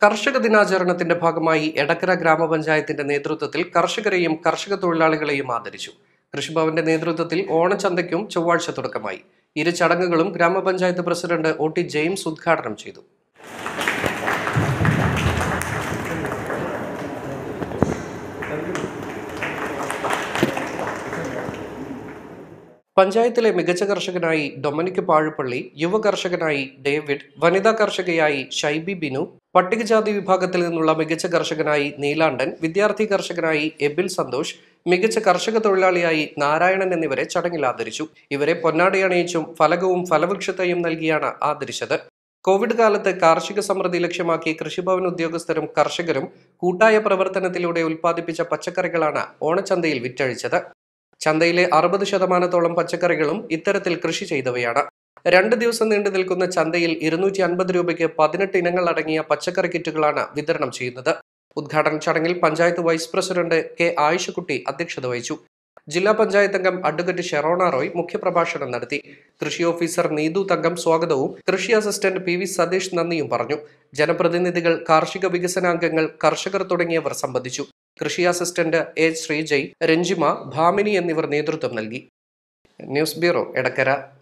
കർഷക ദിനാചരണത്തിന്റെ ഭാഗമായി എടക്കര ഗ്രാമപഞ്ചായത്തിന്റെ നേതൃത്വത്തിൽ കർഷകരെയും കർഷക തൊഴിലാളികളെയും ആദരിച്ചു. കൃഷിഭവന്റെ നേതൃത്വത്തിൽ ഓണച്ചന്തയ്ക്കും ചൊവ്വാഴ്ച തുടക്കമായി. ഇരു ചടങ്ങുകളും ഗ്രാമപഞ്ചായത്ത് പ്രസിഡന്റ് ഒ.ടി. ജെയിംസ് ഉദ്ഘാടനം ചെയ്തു. പഞ്ചായത്തിലെ മികച്ച കർഷകനായി ഡൊമിനിക് പാഴുപ്പള്ളി, യുവ കർഷകനായി ഡേവിഡ്, വനിതാ കർഷകയായി ഷൈബി ബിനു, പട്ടികജാതി വിഭാഗത്തിൽ നിന്നുള്ള മികച്ച കർഷകനായി നീലാണ്ടൻ, വിദ്യാർത്ഥി കർഷകനായി എബിൽ സന്തോഷ്, മികച്ച കർഷക തൊഴിലാളിയായി നാരായണൻ എന്നിവരെ ചടങ്ങിൽ ആദരിച്ചു. ഇവരെ പൊന്നാടയണിയിച്ചും ഫലകവും ഫലവൃക്ഷത്തെയും നൽകിയാണ് ആദരിച്ചത്. കോവിഡ് കാലത്ത് കാർഷിക സമൃദ്ധി ലക്ഷ്യമാക്കി കൃഷിഭവൻ ഉദ്യോഗസ്ഥരും കർഷകരും കൂട്ടായ പ്രവർത്തനത്തിലൂടെ ഉൽപ്പാദിപ്പിച്ച പച്ചക്കറികളാണ് ഓണച്ചന്തയിൽ വിറ്റഴിച്ചത്. ചന്തയിലെ 60% പച്ചക്കറികളും ഇത്തരത്തിൽ കൃഷി ചെയ്തവയാണ്. 2 ദിവസം നീണ്ടു നിൽക്കുന്ന ചന്തയിൽ 250 രൂപയ്ക്ക് 18 ഇനങ്ങൾ അടങ്ങിയ പച്ചക്കറി കിറ്റുകളാണ് വിതരണം ചെയ്യുന്നത്. ഉദ്ഘാടന ചടങ്ങിൽ panchayat vice president K Ayishakutty അധ്യക്ഷത വഹിച്ചു. ജില്ലാ പഞ്ചായത്ത് അംഗം അഡ്വക്കേറ്റ് ഷെറോണ റോയ് മുഖ്യപ്രഭാഷണം നടത്തി. കൃഷി ഓഫീസർ നീതു തങ്കം സ്വാഗതവും കൃഷി അസിസ്റ്റന്റ് പി.വി. സതീഷ് നന്ദിയും പറഞ്ഞു. ജനപ്രതിനിധികൾ, കാർഷിക വികസനാംഗങ്ങൾ, കർഷകർ തുടങ്ങിയവർ സംബന്ധിച്ചു. കൃഷി അസിസ്റ്റന്റ് എ. ശ്രീജയ്, രഞ്ജിമ, ഭാമിനി എന്നിവർ നേതൃത്വം നൽകി. News bureau, Edakkara.